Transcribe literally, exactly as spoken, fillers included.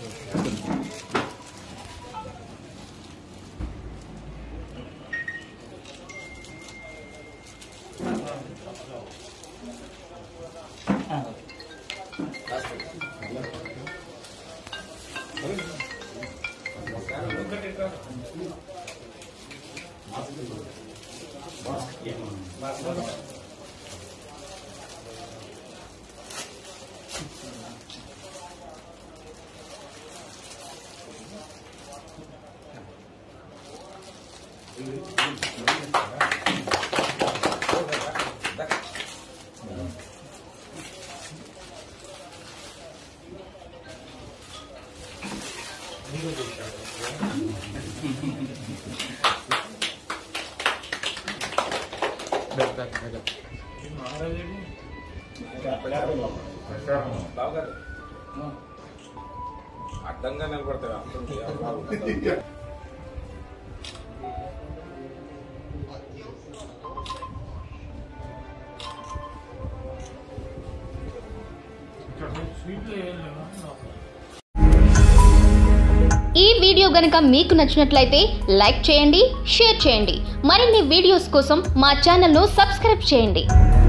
అడ్డంగా నిలబడతాయి. ఈ వీడియో గనుక మీకు నచ్చినట్లయితే లైక్ చేయండి, షేర్ చేయండి. మరిన్ని వీడియోస్ కోసం మా ఛానల్ను సబ్స్క్రైబ్ చేయండి.